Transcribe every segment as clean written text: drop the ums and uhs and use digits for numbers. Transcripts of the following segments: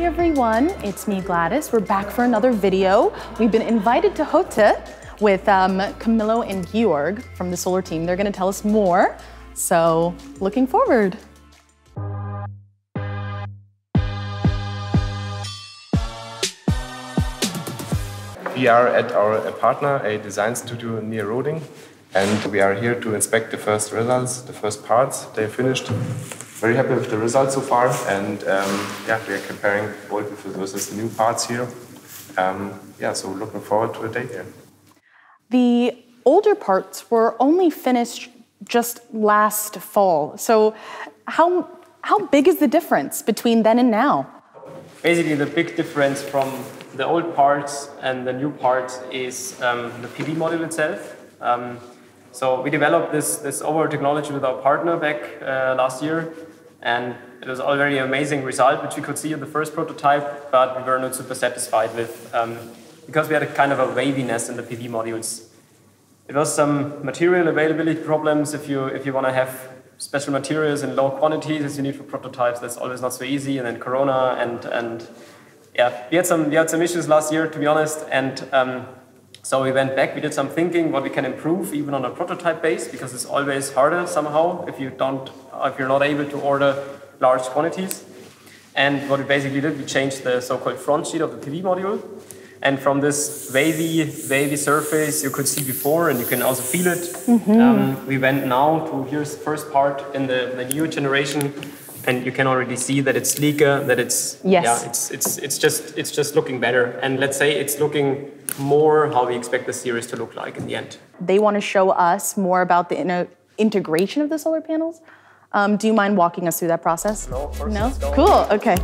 everyone, it's me Gladys. We're back for another video. We've been invited to Hote with Camillo and Georg from the solar team. They're going to tell us more, so looking forward. We are at our partner, a design studio near Roding, and we are here to inspect the first results, the first parts. They finished. Very happy with the results so far, and yeah, we are comparing old versus new parts here. Yeah, so looking forward to the day here. The older parts were only finished just last fall. So how big is the difference between then and now? Basically, the big difference from the old parts and the new parts is the PV module itself. So we developed this overall technology with our partner back last year, and it was a very amazing result, which we could see in the first prototype, but we were not super satisfied with, because we had a kind of a waviness in the PV modules. It was some material availability problems. If you want to have special materials in low quantities as you need for prototypes, that's always not so easy. And then Corona and yeah, we had some issues last year, to be honest, and so we went back. We did some thinking what we can improve even on a prototype base, because it's always harder somehow if you're not able to order large quantities. And what we basically did, we changed the so-called front sheet of the PV module. And from this wavy surface you could see before, and you can also feel it, we went now to, here's the first part in the new generation, and you can already see that it's sleeker, that it's, yes. Yeah, it's just looking better. And let's say it's looking more how we expect the series to look like in the end. They want to show us more about the integration of the solar panels. Do you mind walking us through that process? No, of course. No? Cool, okay.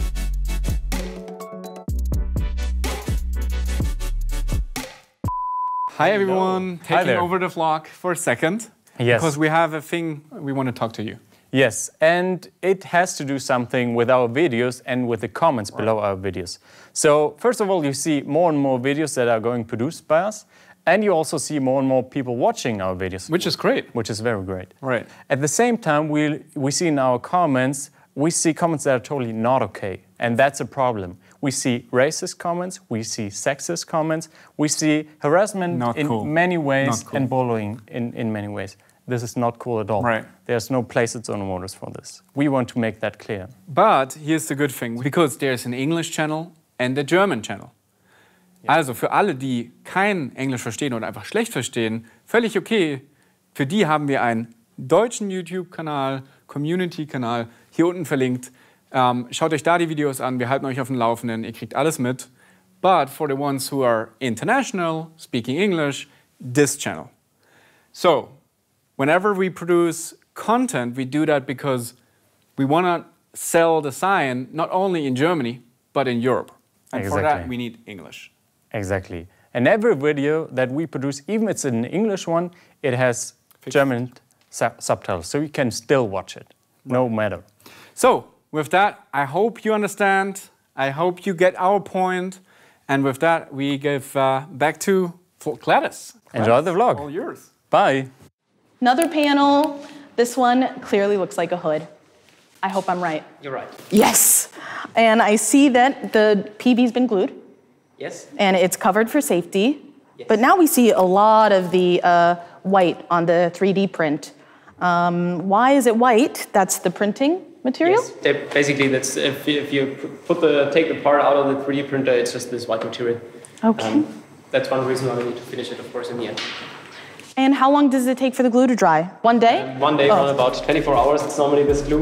Hi everyone, taking over the vlog for a second. Yes. Because we have a thing we want to talk to you. Yes, and it has to do something with our videos and with the comments below our videos. So first of all, you see more and more videos that are going produced by us, and you also see more and more people watching our videos. Which is great. Which is very great. Right. At the same time, we see in our comments, we see comments that are totally not okay, and that's a problem. We see racist comments, we see sexist comments, we see harassment in many ways and bullying in many ways. This is not cool at all. Right. There's no place at Sono Motors for this. We want to make that clear. But here's the good thing, because there's an English channel and a German channel. Ja. Also für alle, die kein Englisch verstehen oder einfach schlecht verstehen, völlig okay. Für die haben wir einen deutschen YouTube-Kanal, Community-Kanal, hier unten verlinkt. Schaut euch da die Videos an, wir halten euch auf dem Laufenden, ihr kriegt alles mit. But for the ones who are international, speaking English, this channel. So, whenever we produce content, we do that because we want to sell the Sion not only in Germany, but in Europe. And for that, we need English. Exactly. And every video that we produce, even if it's an English one, it has German subtitles, so you can still watch it, no matter. So, with that, I hope you understand. I hope you get our point. And with that, we give back to Gladys. Enjoy the vlog. All yours. Bye. Another panel. This one clearly looks like a hood. I hope I'm right. You're right. Yes. And I see that the PV's been glued. Yes. And it's covered for safety. Yes. But now we see a lot of the white on the 3D print. Why is it white? That's the printing material? Yes, basically that's if you take the part out of the 3D printer, it's just this white material. Okay. That's one reason why we need to finish it, of course, in the end. And how long does it take for the glue to dry? One day? One day, around about 24 hours. It's normally this glue.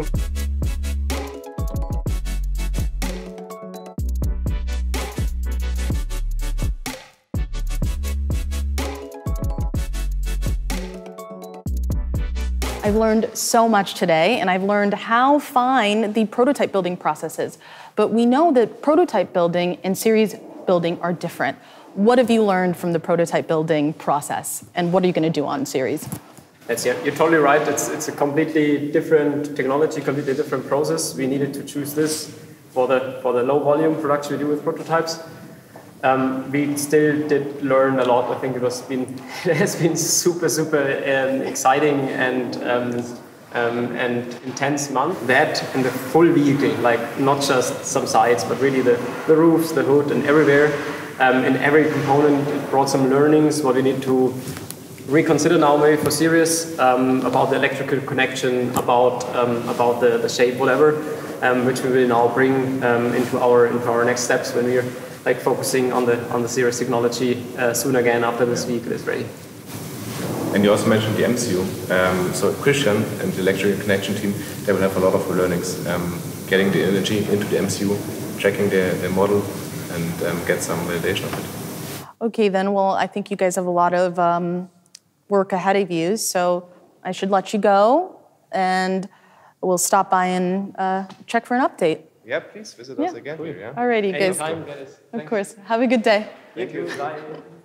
I've learned so much today, and I've learned how fine the prototype building process is. But we know that prototype building and series building are different. What have you learned from the prototype building process, and what are you going to do on series? You're totally right. It's a completely different technology, completely different process. We needed to choose this for the low volume production we do with prototypes. We still did learn a lot. I think it has been super exciting, and and intense month. That in the full vehicle, like not just some sides, but really the roofs, the hood, and everywhere. In every component, it brought some learnings, what we need to reconsider now maybe for series, about the electrical connection, about the shape, whatever, which we will now bring into our next steps when we're like focusing on the series technology soon again after this vehicle is ready. And you also mentioned the MCU. So Christian and the electrical connection team, they will have a lot of learnings, getting the energy into the MCU, checking the model, and get some validation of it. Okay, then, well, I think you guys have a lot of work ahead of you, so I should let you go, and we'll stop by and check for an update. Yeah, please visit us again here. Yeah? Alrighty, guys. Anytime, Gladys. Of course. Have a good day. Thank you. Bye.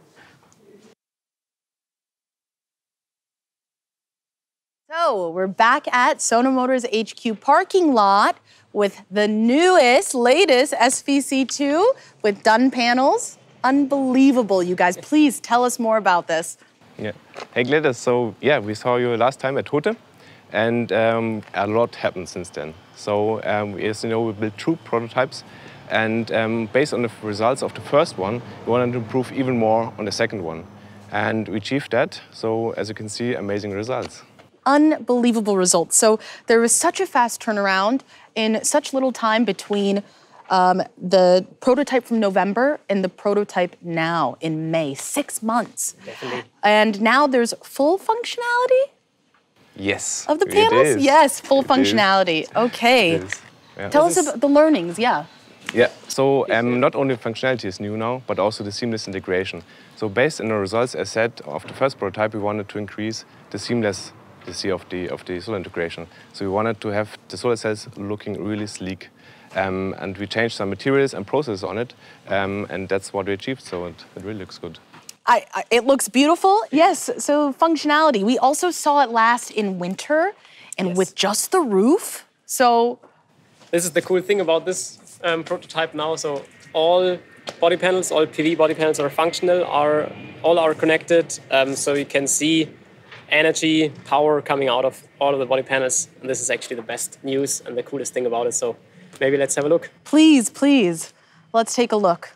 So we're back at Sono Motors HQ parking lot with the newest, latest SVC2 with done panels. Unbelievable, you guys. Please tell us more about this. Yeah. Hey Gladys, so yeah, we saw you last time at Hote, and a lot happened since then. So as you know, we built 2 prototypes, and based on the results of the first one, we wanted to improve even more on the second one. And we achieved that, so as you can see, amazing results. Unbelievable results. So there was such a fast turnaround in such little time between the prototype from November and the prototype now in May, 6 months. Definitely. And now there's full functionality Yes. of the panels? It is. Yes, full functionality. Okay. It is. Yeah. Tell us about the learnings, yeah. Yeah, so not only functionality is new now, but also the seamless integration. So based on the results, as said, of the first prototype, we wanted to increase the seamless of the solar integration. So we wanted to have the solar cells looking really sleek. And we changed some materials and processes on it, and that's what we achieved, so it really looks good. It looks beautiful, yes, so functionality. We also saw it last in winter and with just the roof, so... This is the cool thing about this prototype now. So all body panels, all PV body panels are functional, all are connected, so you can see energy, power coming out of all of the body panels. And this is actually the best news and the coolest thing about it. So maybe let's have a look. Please, please, let's take a look.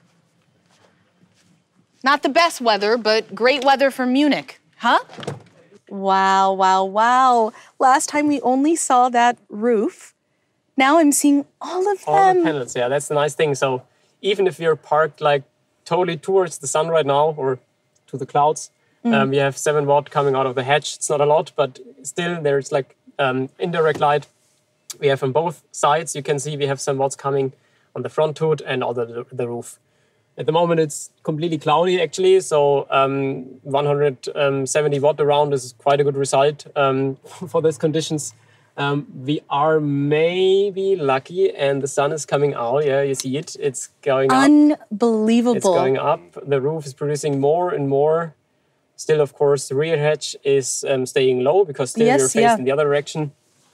Not the best weather, but great weather for Munich, huh? Wow, wow, wow. Last time we only saw that roof. Now I'm seeing all of them. All the panels, yeah, that's the nice thing. So even if you're parked like totally towards the sun right now or to the clouds, we have 7 watt coming out of the hatch. It's not a lot, but still there's like indirect light. We have on both sides, you can see we have some watts coming on the front hood and on the roof. At the moment it's completely cloudy actually, so 170 watt around is quite a good result for these conditions. We are maybe lucky and the sun is coming out. Yeah, you see it. It's going up. Unbelievable. It's going up. The roof is producing more and more. Still, of course, the rear hatch is staying low because still you're facing the other direction.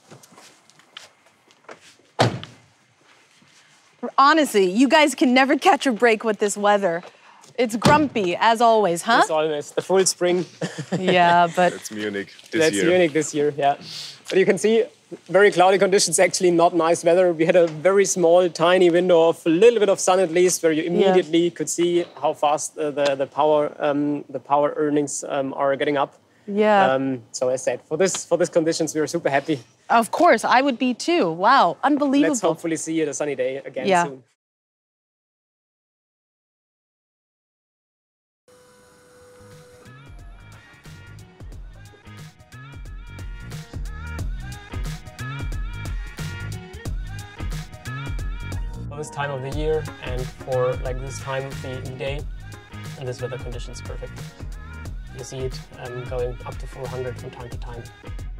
Honestly, you guys can never catch a break with this weather. It's grumpy, as always, huh? As always, the full spring. Yeah, but... That's Munich this year. That's Munich this year, yeah. But you can see, very cloudy conditions, actually not nice weather. We had a very small, tiny window of a little bit of sun at least, where you immediately could see how fast the power earnings are getting up. Yeah. So as I said, for this conditions, we are super happy. Of course, I would be too. Wow, unbelievable. Let's hopefully see it a sunny day again soon. For this time of the year and for like this time of the day, and this weather conditions perfect. You see it going up to 400 from time to time.